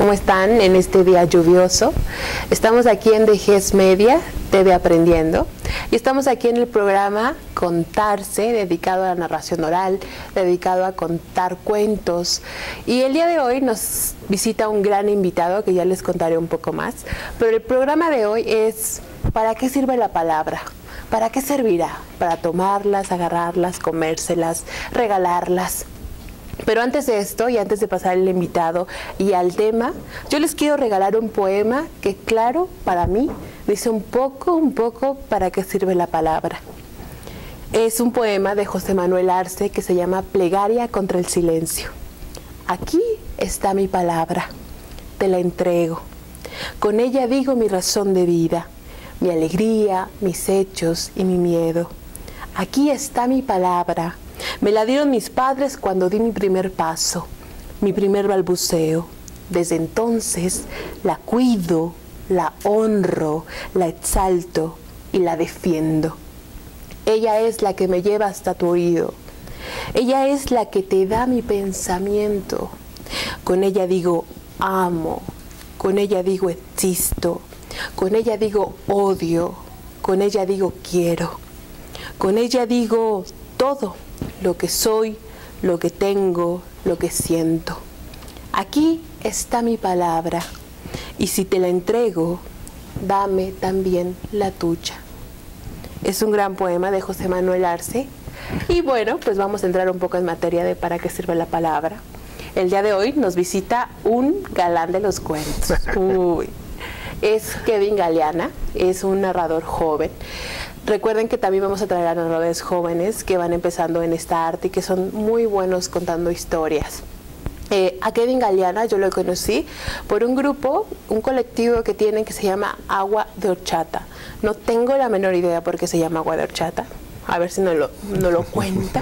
¿Cómo están en este día lluvioso? Estamos aquí en DGES Media, TV Aprendiendo, y estamos aquí en el programa Contarse, dedicado a la narración oral, dedicado a contar cuentos. Y el día de hoy nos visita un gran invitado, que ya les contaré un poco más. Pero el programa de hoy es ¿para qué sirve la palabra? ¿Para qué servirá? Para tomarlas, agarrarlas, comérselas, regalarlas. Pero antes de esto, y antes de pasar al invitado y al tema, yo les quiero regalar un poema que, claro, para mí, dice un poco para qué sirve la palabra. Es un poema de José Manuel Arce que se llama Plegaria contra el silencio. Aquí está mi palabra, te la entrego. Con ella digo mi razón de vida, mi alegría, mis hechos y mi miedo. Aquí está mi palabra. Me la dieron mis padres cuando di mi primer paso, mi primer balbuceo. Desde entonces la cuido, la honro, la exalto y la defiendo. Ella es la que me lleva hasta tu oído. Ella es la que te da mi pensamiento. Con ella digo amo, con ella digo existo, con ella digo odio, con ella digo quiero, con ella digo todo. Lo que soy, lo que tengo, lo que siento. Aquí está mi palabra, y si te la entrego, dame también la tuya. Es un gran poema de José Manuel Arce. Y bueno, pues vamos a entrar un poco en materia de para qué sirve la palabra. El día de hoy nos visita un galán de los cuentos. Uy. Es Kevin Galeana, es un narrador joven. Recuerden que también vamos a traer a narradores jóvenes que van empezando en esta arte y que son muy buenos contando historias. A Kevin Galeana yo lo conocí por un grupo, un colectivo que tienen que se llama Agua de Horchata. No tengo la menor idea por qué se llama Agua de Horchata, a ver si no lo cuenta.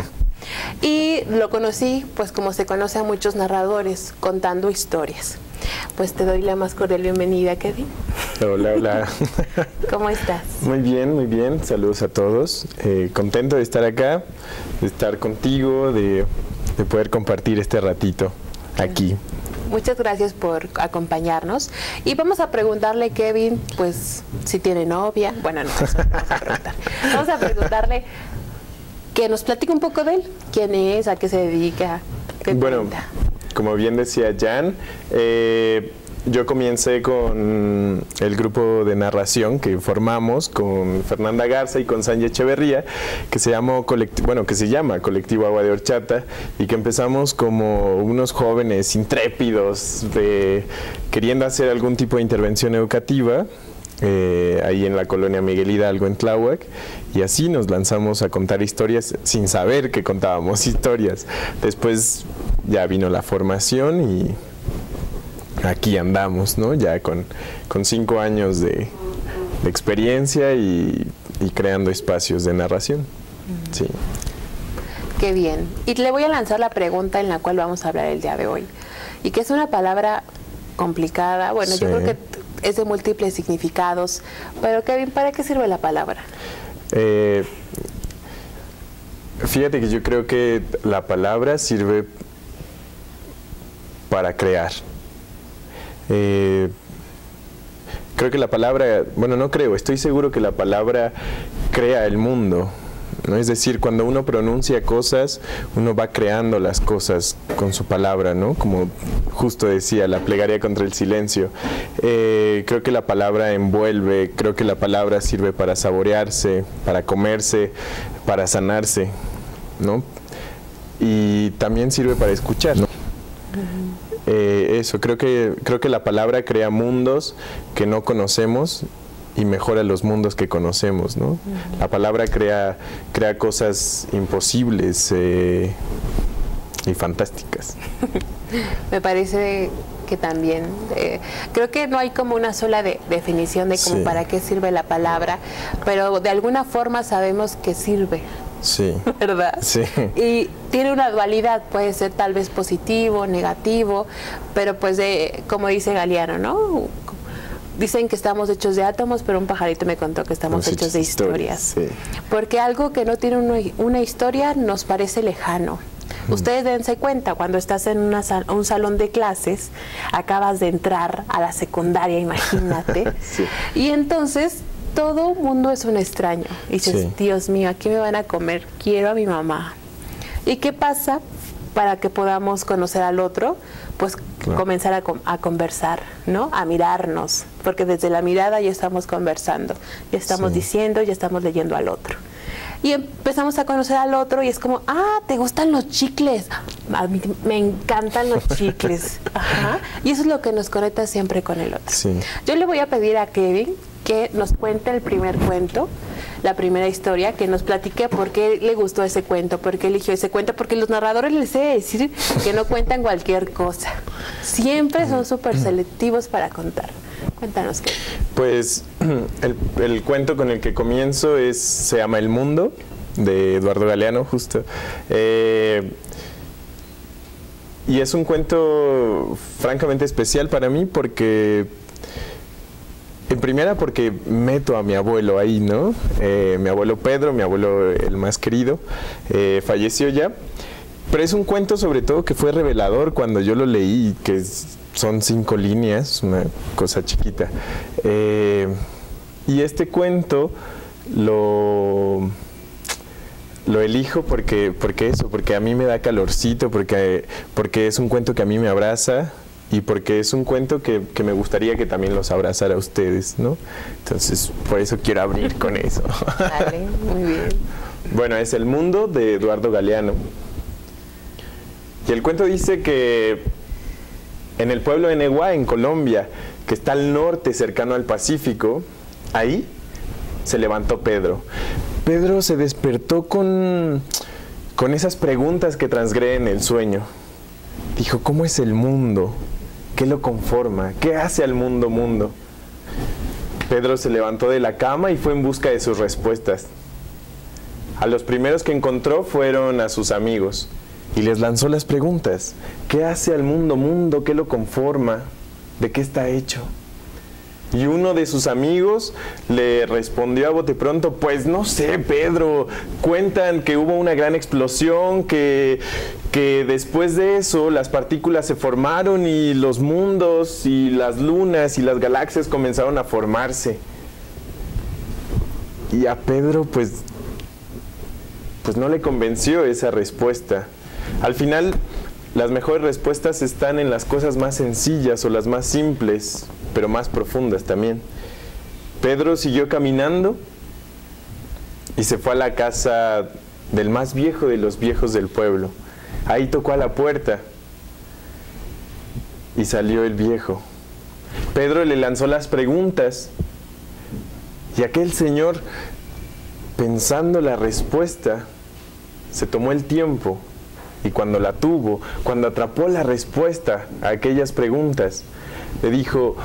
Y lo conocí, pues como se conoce a muchos narradores, contando historias. Pues te doy la más cordial bienvenida, Kevin. Hola, hola. ¿Cómo estás? Muy bien. Saludos a todos. Contento de estar acá, de estar contigo, de poder compartir este ratito aquí. Muchas gracias por acompañarnos. Y vamos a preguntarle, Kevin, pues, si tiene novia. Bueno, no, eso vamos a preguntar. Vamos a preguntarle que nos platique un poco de él. ¿Quién es? ¿A qué se dedica? ¿Qué cuenta? Como bien decía Jan, yo comencé con el grupo de narración que formamos con Fernanda Garza y con Sanja Echeverría, que se llama Colectivo Agua de Horchata, y que empezamos como unos jóvenes intrépidos queriendo hacer algún tipo de intervención educativa ahí en la colonia Miguel Hidalgo en Tláhuac, y así nos lanzamos a contar historias sin saber que contábamos historias. Después ya vino la formación y aquí andamos, ¿no? Ya con 5 años de experiencia y creando espacios de narración. Sí. Qué bien. Y le voy a lanzar la pregunta en la cual vamos a hablar el día de hoy, y que es una palabra complicada. Bueno, sí. Yo creo que es de múltiples significados, pero Kevin, ¿para qué sirve la palabra? Fíjate que yo creo que la palabra sirve para crear. Creo que la palabra, estoy seguro que la palabra crea el mundo, ¿no? Es decir, cuando uno pronuncia cosas, uno va creando las cosas con su palabra, ¿no? Como justo decía, la plegaria contra el silencio. Creo que la palabra envuelve, creo que la palabra sirve para saborearse, para comerse, para sanarse, ¿no? Y también sirve para escuchar, ¿no? Eso, creo que la palabra crea mundos que no conocemos y mejora los mundos que conocemos, ¿no? La palabra crea cosas imposibles y fantásticas. Me parece que también, creo que no hay como una sola definición de como para qué sirve la palabra, pero de alguna forma sabemos que sirve. Sí. ¿Verdad? Sí. Y tiene una dualidad, puede ser tal vez positivo, negativo, pero pues como dice Galeano, ¿no? Dicen que estamos hechos de átomos, pero un pajarito me contó que estamos hechos de historias. Sí. Porque algo que no tiene una historia nos parece lejano. Ustedes dense cuenta, cuando estás en un salón de clases, acabas de entrar a la secundaria, imagínate, Sí. y entonces todo mundo es un extraño. Y dices, Sí. Dios mío, ¿aquí me van a comer? Quiero a mi mamá. ¿Y qué pasa para que podamos conocer al otro? Pues Claro. comenzar a conversar, ¿no? A mirarnos, porque desde la mirada ya estamos conversando, ya estamos Sí. diciendo, ya estamos leyendo al otro. Y empezamos a conocer al otro y es como, ¿te gustan los chicles? A mí me encantan los chicles. Ajá. Y eso es lo que nos conecta siempre con el otro. Sí. Yo le voy a pedir a Kevin que nos cuente el primer cuento, la primera historia, que nos platique por qué le gustó ese cuento, por qué eligió ese cuento, porque los narradores les he de decir que no cuentan cualquier cosa. Siempre son súper selectivos para contar. Cuéntanos, Kevin. Pues el cuento con el que comienzo se llama El Mundo, de Eduardo Galeano, justo. Y es un cuento francamente especial para mí porque, en primera, porque meto a mi abuelo ahí, ¿no? Mi abuelo Pedro, mi abuelo el más querido, falleció ya. Pero es un cuento sobre todo que fue revelador cuando yo lo leí, que son 5 líneas, una cosa chiquita. Y este cuento lo elijo porque a mí me da calorcito, porque es un cuento que a mí me abraza y porque es un cuento que me gustaría que también los abrazara a ustedes, ¿no? Entonces, por eso quiero abrir con eso. Dale, muy bien. Bueno, es El Mundo, de Eduardo Galeano. Y el cuento dice que en el pueblo de Neguá, en Colombia, que está al norte, cercano al Pacífico, ahí se levantó Pedro. Pedro se despertó con esas preguntas que transgreden el sueño. Dijo, ¿cómo es el mundo? ¿Qué lo conforma? ¿Qué hace al mundo mundo? Pedro se levantó de la cama y fue en busca de sus respuestas. A los primeros que encontró fueron a sus amigos y les lanzó las preguntas. ¿Qué hace al mundo mundo? ¿Qué lo conforma? ¿De qué está hecho? Y uno de sus amigos le respondió a bote pronto, pues no sé, Pedro, cuentan que hubo una gran explosión, que después de eso las partículas se formaron y los mundos y las lunas y las galaxias comenzaron a formarse. Y a Pedro pues no le convenció esa respuesta. Al final, las mejores respuestas están en las cosas más sencillas o las más simples, pero más profundas también. Pedro siguió caminando y se fue a la casa del más viejo de los viejos del pueblo. Ahí tocó a la puerta y salió el viejo. Pedro le lanzó las preguntas y aquel señor, pensando la respuesta, se tomó el tiempo. Y cuando la tuvo, cuando atrapó la respuesta a aquellas preguntas, le dijo,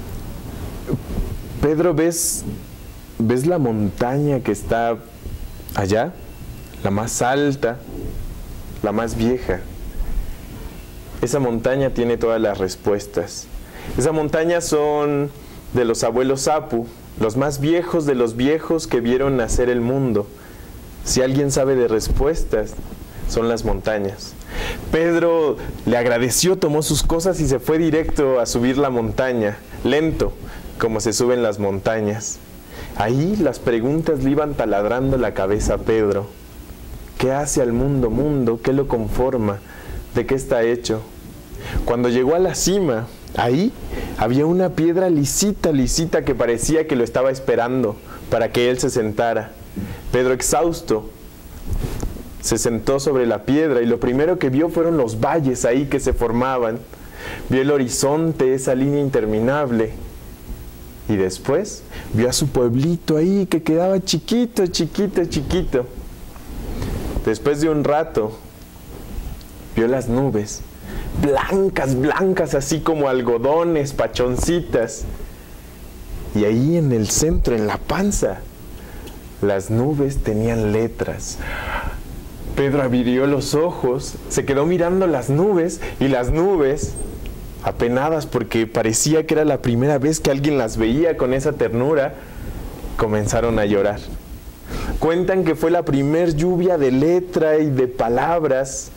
Pedro, ¿ves la montaña que está allá? La más alta, la más vieja. Esa montaña tiene todas las respuestas. Esa montaña son de los abuelos Apu, los más viejos de los viejos que vieron nacer el mundo. Si alguien sabe de respuestas, son las montañas. Pedro le agradeció, tomó sus cosas y se fue directo a subir la montaña, lento, como se suben las montañas. Ahí las preguntas le iban taladrando la cabeza a Pedro. ¿Qué hace al mundo mundo? ¿Qué lo conforma? ¿De qué está hecho? Cuando llegó a la cima, ahí había una piedra lisita, lisita, que parecía que lo estaba esperando para que él se sentara. Pedro, exhausto, se sentó sobre la piedra y lo primero que vio fueron los valles ahí que se formaban. Vio el horizonte, esa línea interminable. Y después vio a su pueblito ahí que quedaba chiquito, chiquito, chiquito. Después de un rato, vio las nubes, blancas, blancas, así como algodones, pachoncitas. Y ahí en el centro, en la panza, las nubes tenían letras. Pedro abrió los ojos, se quedó mirando las nubes, y las nubes, apenadas porque parecía que era la primera vez que alguien las veía con esa ternura, comenzaron a llorar. Cuentan que fue la primer lluvia de letra y de palabras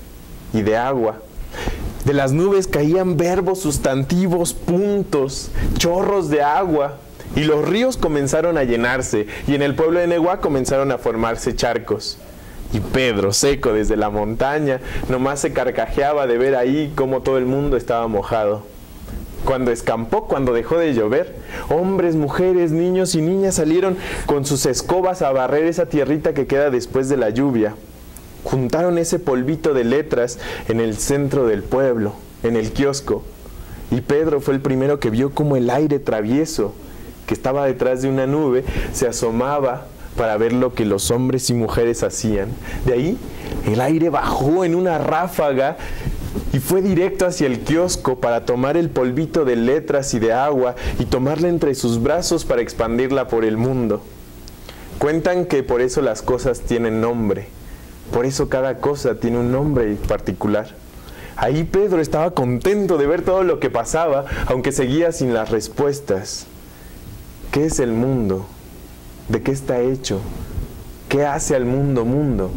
y de agua. De las nubes caían verbos, sustantivos, puntos, chorros de agua, y los ríos comenzaron a llenarse, y en el pueblo de Neguá comenzaron a formarse charcos. Y Pedro, seco desde la montaña, nomás se carcajeaba de ver ahí cómo todo el mundo estaba mojado. Cuando escampó, cuando dejó de llover, hombres, mujeres, niños y niñas salieron con sus escobas a barrer esa tierrita que queda después de la lluvia. Juntaron ese polvito de letras en el centro del pueblo, en el kiosco. Y Pedro fue el primero que vio cómo el aire travieso, que estaba detrás de una nube, se asomaba para ver lo que los hombres y mujeres hacían. De ahí, el aire bajó en una ráfaga y fue directo hacia el kiosco para tomar el polvito de letras y de agua y tomarla entre sus brazos para expandirla por el mundo. Cuentan que por eso las cosas tienen nombre. Por eso cada cosa tiene un nombre particular. Ahí Pedro estaba contento de ver todo lo que pasaba, aunque seguía sin las respuestas. ¿Qué es el mundo? ¿De qué está hecho? ¿Qué hace al mundo mundo?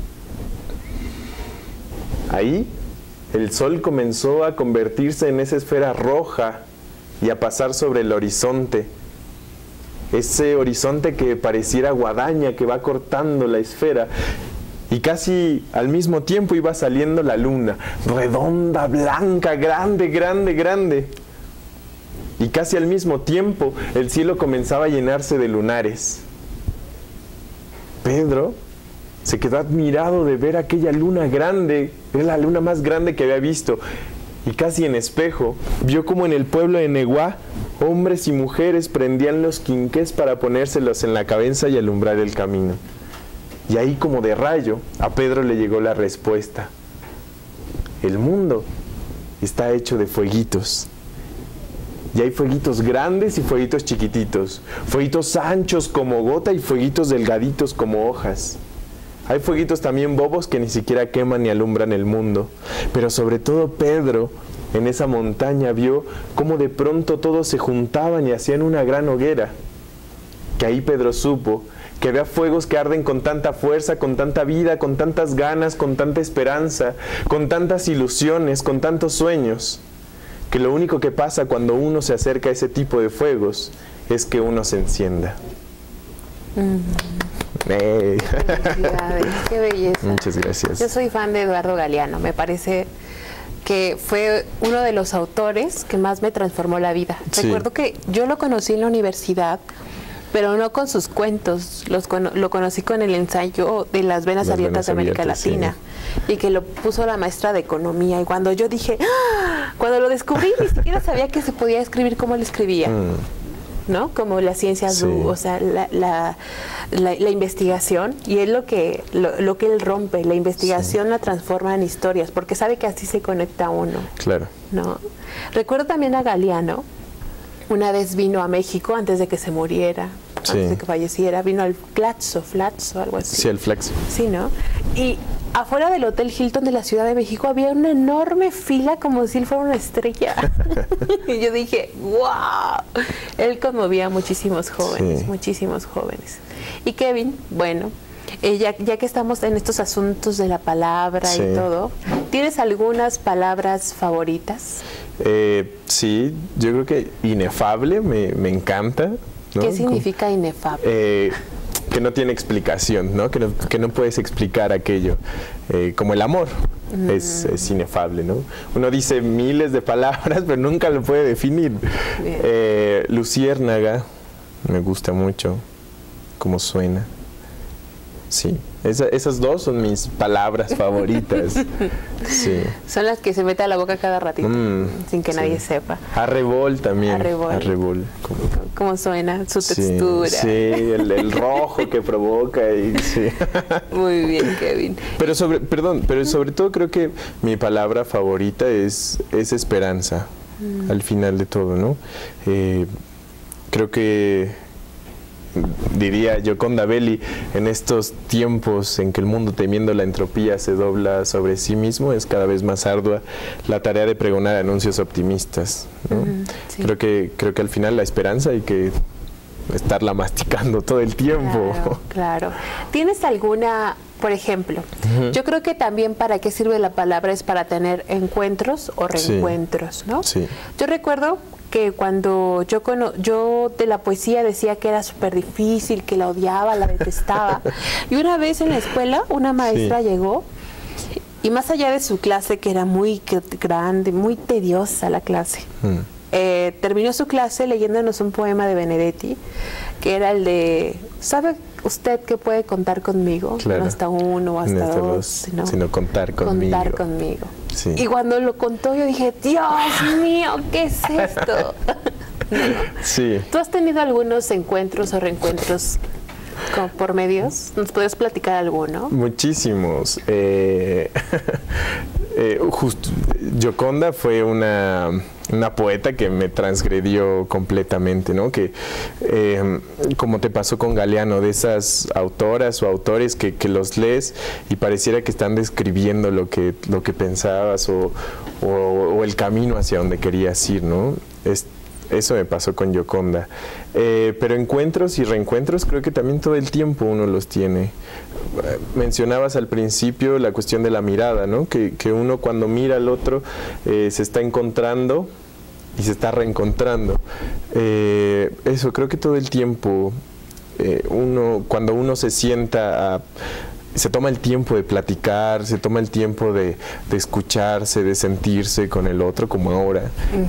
Ahí el sol comenzó a convertirse en esa esfera roja y a pasar sobre el horizonte. Ese horizonte que pareciera guadaña que va cortando la esfera. Y casi al mismo tiempo iba saliendo la luna, redonda, blanca, grande, grande, grande. Y casi al mismo tiempo el cielo comenzaba a llenarse de lunares. Pedro se quedó admirado de ver aquella luna grande, era la luna más grande que había visto. Y casi en espejo, vio como en el pueblo de Neguá, hombres y mujeres prendían los quinqués para ponérselos en la cabeza y alumbrar el camino. Y ahí como de rayo, a Pedro le llegó la respuesta. El mundo está hecho de fueguitos. Y hay fueguitos grandes y fueguitos chiquititos. Fueguitos anchos como gota y fueguitos delgaditos como hojas. Hay fueguitos también bobos que ni siquiera queman ni alumbran el mundo. Pero sobre todo Pedro, en esa montaña, vio cómo de pronto todos se juntaban y hacían una gran hoguera. Que ahí Pedro supo que había fuegos que arden con tanta fuerza, con tanta vida, con tantas ganas, con tanta esperanza, con tantas ilusiones, con tantos sueños, que lo único que pasa cuando uno se acerca a ese tipo de fuegos es que uno se encienda. Qué belleza. Muchas gracias. Yo soy fan de Eduardo Galeano, me parece que fue uno de los autores que más me transformó la vida. Sí. Recuerdo que yo lo conocí en la universidad, pero no con sus cuentos, lo conocí con el ensayo de las venas abiertas de América Latina, sí. Y que lo puso la maestra de economía, y cuando yo dije, ¡ah! Cuando lo descubrí, ni siquiera sabía que se podía escribir como él escribía, ¿no? Como la ciencia, sí. O sea, la investigación, y es lo que él rompe, la investigación, sí. La transforma en historias, porque sabe que así se conecta uno. Claro. ¿No? Recuerdo también a Galeano. Una vez vino a México antes de que se muriera, sí. Antes de que falleciera, vino al Flaxo, algo así. Sí, el Flaxo. Sí, ¿no? Y afuera del Hotel Hilton de la Ciudad de México había una enorme fila como si él fuera una estrella. Y yo dije, ¡wow! Él conmovía a muchísimos jóvenes, sí. Muchísimos jóvenes. Y Kevin, bueno, ya que estamos en estos asuntos de la palabra, sí. Y todo, ¿tienes algunas palabras favoritas? Sí, yo creo que inefable me encanta, ¿no? ¿Qué significa inefable? Que no tiene explicación, ¿no? Que no puedes explicar aquello. Como el amor es inefable, ¿no? Uno dice miles de palabras, pero nunca lo puede definir. Luciérnaga, me gusta mucho cómo suena. Sí, esas dos son mis palabras favoritas. Sí. Son las que se mete a la boca cada ratito, sin que nadie sepa. Arrebol también. Arrebol. ¿Cómo suena? Su textura. Sí, el rojo que provoca. Sí. Muy bien, Kevin. Pero sobre todo creo que mi palabra favorita es esperanza, al final de todo, ¿no? Creo que diría Gioconda Belli, en estos tiempos en que el mundo, temiendo la entropía, se dobla sobre sí mismo, es cada vez más ardua la tarea de pregonar anuncios optimistas, ¿no? Sí. Creo que al final la esperanza hay que estarla masticando todo el tiempo. Claro. ¿Tienes alguna Por ejemplo, yo creo que también para qué sirve la palabra es para tener encuentros o reencuentros, ¿no? Sí. Yo recuerdo que cuando yo de la poesía decía que era súper difícil, que la odiaba, la detestaba. Y una vez en la escuela una maestra llegó y más allá de su clase, que era muy grande, muy tediosa la clase, terminó su clase leyéndonos un poema de Benedetti, que era el de, ¿sabe usted que puede contar conmigo? Claro. No hasta uno o hasta dos, sino contar conmigo. Contar conmigo. Sí. Y cuando lo contó yo dije, Dios mío, ¿qué es esto? ¿No? Sí. ¿Tú has tenido algunos encuentros o reencuentros por medios? ¿Nos puedes platicar alguno? Muchísimos. Justo, Gioconda fue una poeta que me transgredió completamente, ¿no? Que como te pasó con Galeano, de esas autoras o autores que los lees y pareciera que están describiendo lo que pensabas o el camino hacia donde querías ir, ¿no? Eso me pasó con Gioconda. Pero encuentros y reencuentros creo que también todo el tiempo uno los tiene. Mencionabas al principio la cuestión de la mirada, ¿no? Que uno cuando mira al otro se está encontrando y se está reencontrando. Eso, creo que todo el tiempo cuando uno se sienta se toma el tiempo de platicar, se toma el tiempo de escucharse, de sentirse con el otro como ahora.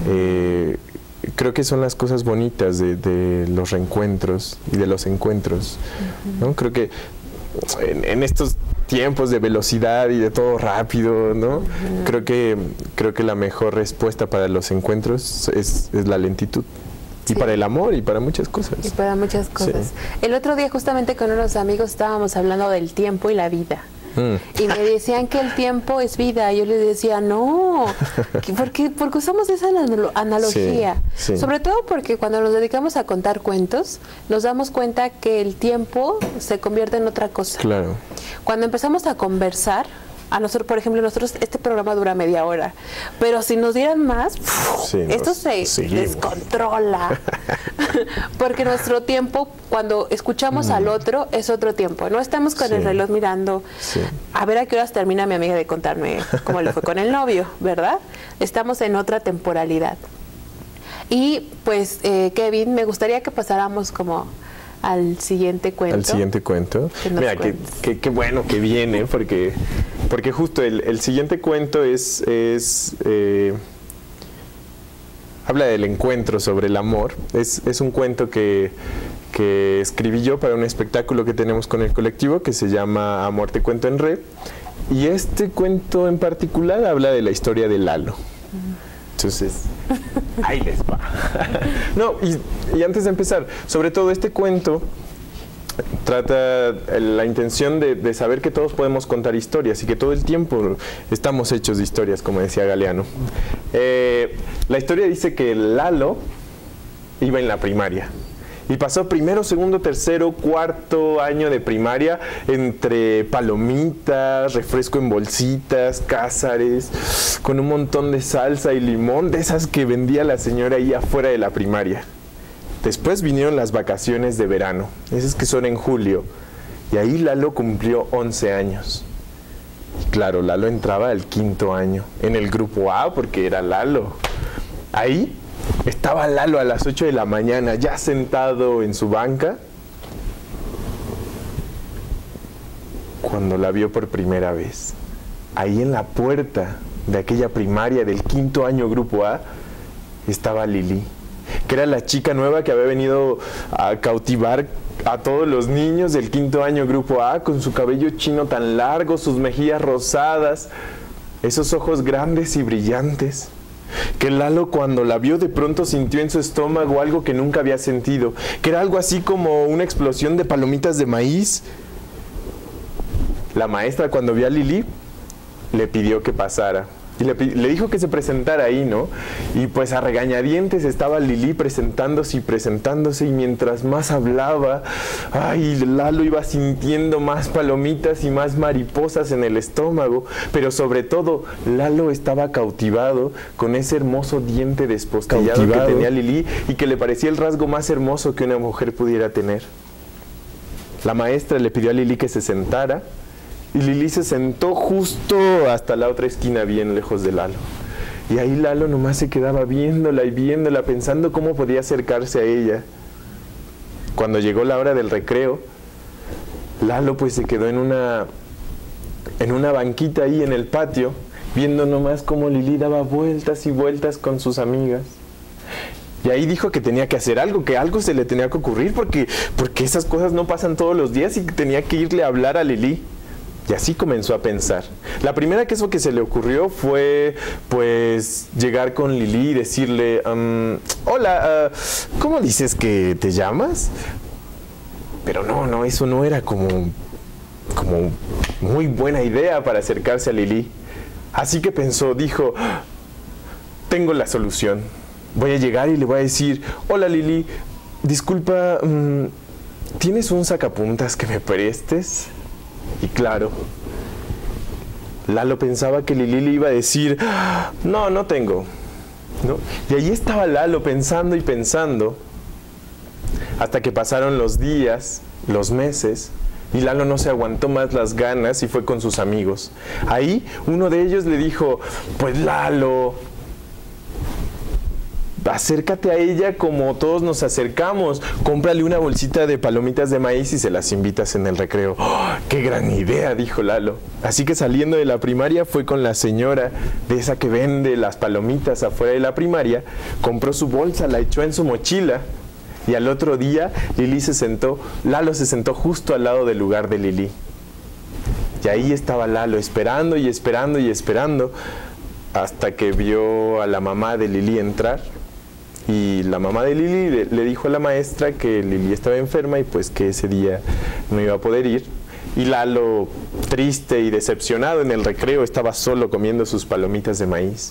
Creo que son las cosas bonitas de los reencuentros y de los encuentros, ¿no? Creo que en estos tiempos de velocidad y de todo rápido, ¿no? Creo que la mejor respuesta para los encuentros es la lentitud. Y para el amor y para muchas cosas. Y para muchas cosas. Sí. El otro día justamente con unos amigos estábamos hablando del tiempo y la vida. Y me decían que el tiempo es vida. Yo les decía, no, porque usamos esa analogía. Sí. Sobre todo porque cuando nos dedicamos a contar cuentos, nos damos cuenta que el tiempo se convierte en otra cosa. Claro. Cuando empezamos a conversar, a nosotros, por ejemplo, este programa dura media hora, pero si nos dieran más, esto se descontrola. Porque nuestro tiempo, cuando escuchamos al otro, es otro tiempo. No estamos con el reloj mirando a ver a qué horas termina mi amiga de contarme cómo le fue con el novio, ¿verdad? Estamos en otra temporalidad. Y pues, Kevin, me gustaría que pasáramos como al siguiente cuento. Al siguiente cuento. Mira, qué bueno que viene, porque justo el siguiente cuento habla del encuentro sobre el amor. Es un cuento que escribí yo para un espectáculo que tenemos con el colectivo que se llama Amor te cuento en Re. Y este cuento en particular habla de la historia de Lalo. Entonces, ahí les va. No, y antes de empezar, sobre todo este cuento trata la intención de saber que todos podemos contar historias y que todo el tiempo estamos hechos de historias, como decía Galeano. La historia dice que Lalo iba en la primaria. Y pasó primero, segundo, tercero, cuarto año de primaria entre palomitas, refresco en bolsitas, cázares, con un montón de salsa y limón, de esas que vendía la señora ahí afuera de la primaria. Después vinieron las vacaciones de verano, esas que son en julio, y ahí Lalo cumplió 11 años. Y claro, Lalo entraba al quinto año, en el grupo A, porque era Lalo. Ahí estaba Lalo a las 8 de la mañana, ya sentado en su banca, cuando la vio por primera vez. Ahí en la puerta de aquella primaria del quinto año grupo A, estaba Lili, que era la chica nueva que había venido a cautivar a todos los niños del quinto año grupo A, con su cabello chino tan largo, sus mejillas rosadas, esos ojos grandes y brillantes. Que Lalo, cuando la vio, de pronto sintió en su estómago algo que nunca había sentido, que era algo así como una explosión de palomitas de maíz. La maestra, cuando vio a Lili, le pidió que pasara y le dijo que se presentara ahí, ¿no? Y pues a regañadientes estaba Lili presentándose, y mientras más hablaba, ay, Lalo iba sintiendo más palomitas y más mariposas en el estómago, pero sobre todo Lalo estaba cautivado con ese hermoso diente despostillado que tenía Lili y que le parecía el rasgo más hermoso que una mujer pudiera tener. La maestra le pidió a Lili que se sentara Y Lili se sentó justo hasta la otra esquina, bien lejos de Lalo. Y ahí Lalo nomás se quedaba viéndola y viéndola, pensando cómo podía acercarse a ella. Cuando llegó la hora del recreo, Lalo pues se quedó en una banquita ahí en el patio, viendo nomás cómo Lili daba vueltas y vueltas con sus amigas. Y ahí dijo que tenía que hacer algo, que algo se le tenía que ocurrir, porque esas cosas no pasan todos los días y que tenía que irle a hablar a Lili. Y así comenzó a pensar. La primera que se le ocurrió fue, pues, llegar con Lili y decirle, hola, ¿cómo dices que te llamas? Pero no, eso no era como muy buena idea para acercarse a Lili. Así que pensó, dijo, tengo la solución. Voy a llegar y le voy a decir, hola Lili, disculpa, ¿tienes un sacapuntas que me prestes? Y claro, Lalo pensaba que Lili le iba a decir, no tengo, ¿no? Y ahí estaba Lalo pensando y pensando, hasta que pasaron los días, los meses, y Lalo no se aguantó más las ganas y fue con sus amigos. Ahí uno de ellos le dijo, pues Lalo, acércate a ella como todos nos acercamos, cómprale una bolsita de palomitas de maíz y se las invitas en el recreo. ¡Oh, qué gran idea!, dijo Lalo. Así que saliendo de la primaria fue con la señora de esa que vende las palomitas afuera de la primaria, compró su bolsa, la echó en su mochila y al otro día Lalo se sentó justo al lado del lugar de Lili. Y ahí estaba Lalo esperando y esperando y esperando hasta que vio a la mamá de Lili entrar. Y la mamá de Lili le dijo a la maestra que Lili estaba enferma y pues que ese día no iba a poder ir. Y Lalo, triste y decepcionado en el recreo, estaba solo comiendo sus palomitas de maíz.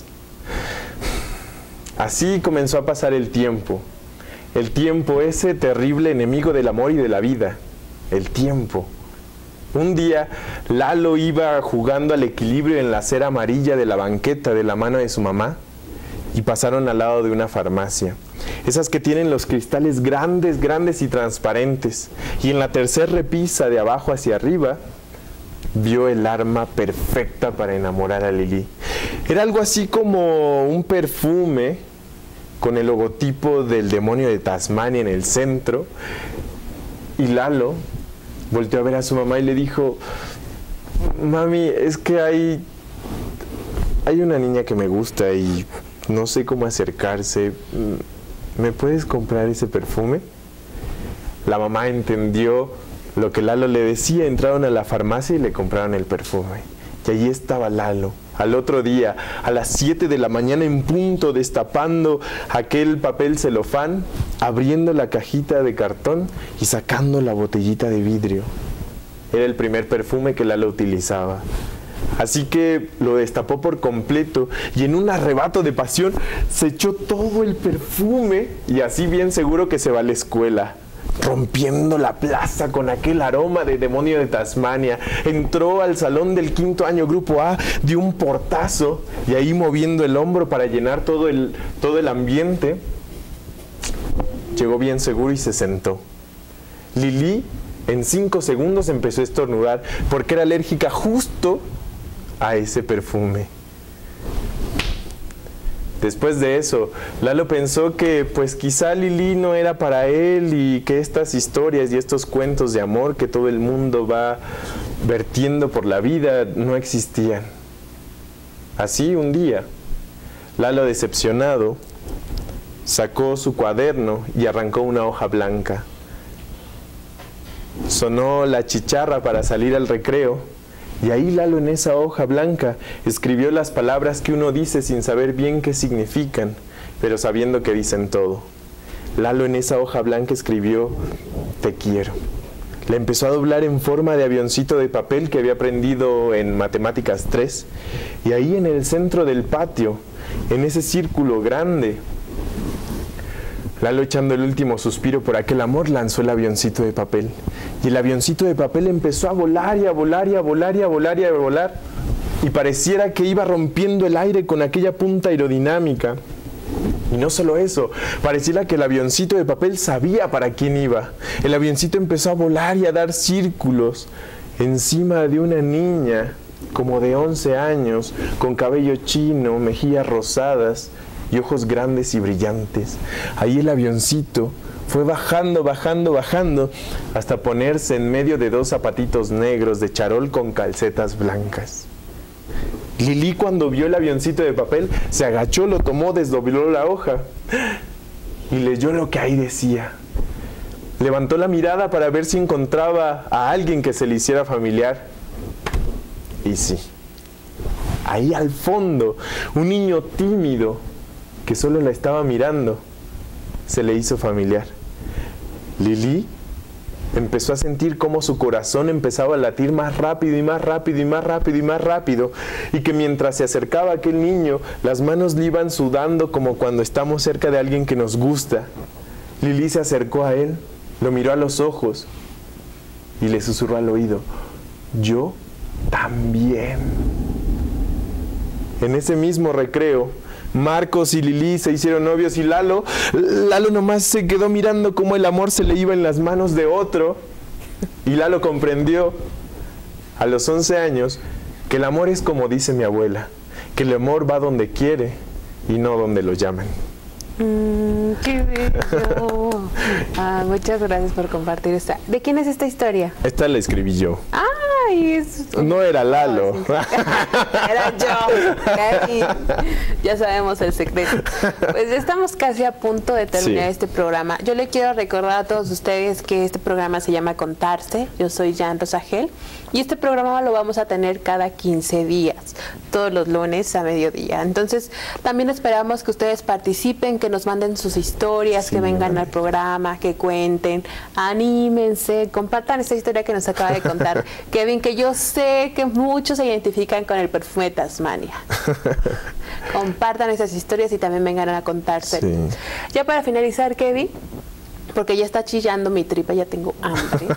Así comenzó a pasar el tiempo, ese terrible enemigo del amor y de la vida, el tiempo. Un día, Lalo iba jugando al equilibrio en la acera amarilla de la banqueta de la mano de su mamá y pasaron al lado de una farmacia. Esas que tienen los cristales grandes, grandes y transparentes. Y en la tercera repisa de abajo hacia arriba, vio el arma perfecta para enamorar a Lili. Era algo así como un perfume con el logotipo del demonio de Tasmania en el centro. Y Lalo volteó a ver a su mamá y le dijo, mami, es que hay una niña que me gusta y no sé cómo acercarse. ¿Me puedes comprar ese perfume? La mamá entendió lo que Lalo le decía, entraron a la farmacia y le compraron el perfume. Y allí estaba Lalo, al otro día, a las 7 de la mañana en punto, destapando aquel papel celofán, abriendo la cajita de cartón y sacando la botellita de vidrio. Era el primer perfume que Lalo utilizaba. Así que lo destapó por completo y en un arrebato de pasión se echó todo el perfume y así bien seguro que se va a la escuela, rompiendo la plaza con aquel aroma de demonio de Tasmania. Entró al salón del 5º año grupo A, dio un portazo y ahí moviendo el hombro para llenar todo el ambiente, llegó bien seguro y se sentó. Lili en 5 segundos empezó a estornudar porque era alérgica justo a ese perfume. Después de eso, Lalo pensó que pues quizá Lili no era para él y que estas historias y estos cuentos de amor que todo el mundo va vertiendo por la vida no existían. Así un día, Lalo, decepcionado, sacó su cuaderno y arrancó una hoja blanca. Sonó la chicharra para salir al recreo. Y ahí Lalo en esa hoja blanca escribió las palabras que uno dice sin saber bien qué significan, pero sabiendo que dicen todo. Lalo en esa hoja blanca escribió, te quiero. La empezó a doblar en forma de avioncito de papel que había aprendido en Matemáticas 3. Y ahí en el centro del patio, en ese círculo grande, Lalo, echando el último suspiro por aquel amor, lanzó el avioncito de papel. Y el avioncito de papel empezó a volar y a volar y a volar y a volar y a volar. Y pareciera que iba rompiendo el aire con aquella punta aerodinámica. Y no solo eso, pareciera que el avioncito de papel sabía para quién iba. El avioncito empezó a volar y a dar círculos encima de una niña como de 11 años, con cabello chino, mejillas rosadas y ojos grandes y brillantes. Ahí el avioncito fue bajando, bajando, bajando, hasta ponerse en medio de 2 zapatitos negros de charol con calcetas blancas. Lili, cuando vio el avioncito de papel, se agachó, lo tomó, desdobló la hoja y leyó lo que ahí decía. Levantó la mirada para ver si encontraba a alguien que se le hiciera familiar. Y sí, ahí al fondo, un niño tímido que solo la estaba mirando, se le hizo familiar. Lili empezó a sentir cómo su corazón empezaba a latir más rápido y más rápido y más rápido y más rápido, y que mientras se acercaba a aquel niño, las manos le iban sudando como cuando estamos cerca de alguien que nos gusta. Lili se acercó a él, lo miró a los ojos y le susurró al oído: yo también. En ese mismo recreo, Marcos y Lili se hicieron novios y Lalo nomás se quedó mirando cómo el amor se le iba en las manos de otro. Y Lalo comprendió a los 11 años que el amor es como dice mi abuela, que el amor va donde quiere y no donde lo llaman. ¡Qué bello! Muchas gracias por compartir esta. ¿De quién es esta historia? Esta la escribí yo. ¡Ay! No era Lalo. No, sí. Era yo. Ya sabemos el secreto. Pues estamos casi a punto de terminar este programa. Yo le quiero recordar a todos ustedes que este programa se llama Contarse. Yo soy Jan Rosagel y este programa lo vamos a tener cada 15 días, todos los lunes a mediodía. Entonces, también esperamos que ustedes participen, que nos manden sus historias, que vengan al programa, que cuenten, anímense, compartan esta historia que nos acaba de contar Kevin, que yo sé que muchos se identifican con el perfume de Tasmania. Compartan esas historias y también vengan a contarse. Sí. Ya para finalizar, Kevin, porque ya está chillando mi tripa, ya tengo hambre.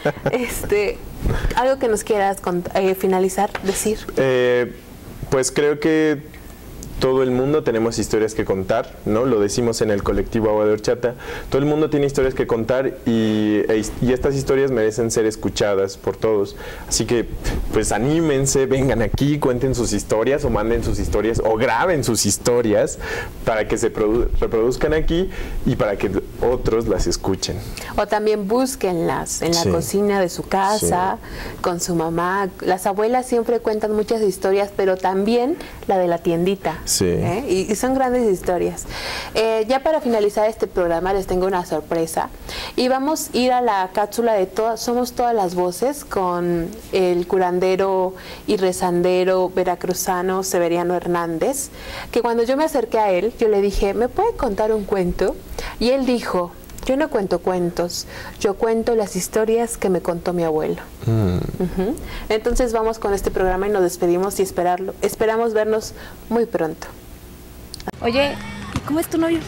Algo que nos quieras finalizar, decir. Pues creo que todo el mundo tenemos historias que contar, ¿no? Lo decimos en el colectivo Agua de Horchata. Todo el mundo tiene historias que contar y estas historias merecen ser escuchadas por todos. Así que, pues anímense, vengan aquí, cuenten sus historias o manden sus historias o graben sus historias para que se reproduzcan aquí y para que otros las escuchen. O también búsquenlas en la cocina de su casa, con su mamá. Las abuelas siempre cuentan muchas historias, pero también la de la tiendita. Y son grandes historias. Ya para finalizar este programa les tengo una sorpresa y vamos a ir a la cápsula de Somos Todas las Voces con el curandero y rezandero veracruzano Severiano Hernández, que cuando yo me acerqué a él, yo le dije: ¿me puede contar un cuento? Y él dijo: yo no cuento cuentos, yo cuento las historias que me contó mi abuelo. Entonces vamos con este programa y nos despedimos y esperamos vernos muy pronto. Oye, ¿y cómo es tu novio?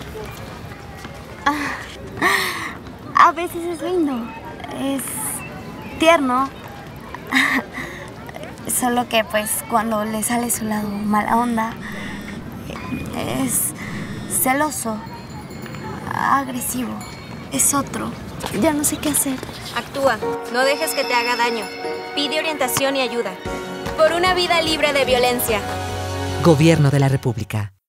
A veces es lindo, es tierno, solo que pues cuando le sale su lado mala onda, es celoso, agresivo. Es otro. Ya no sé qué hacer. Actúa. No dejes que te haga daño. Pide orientación y ayuda. Por una vida libre de violencia. Gobierno de la República.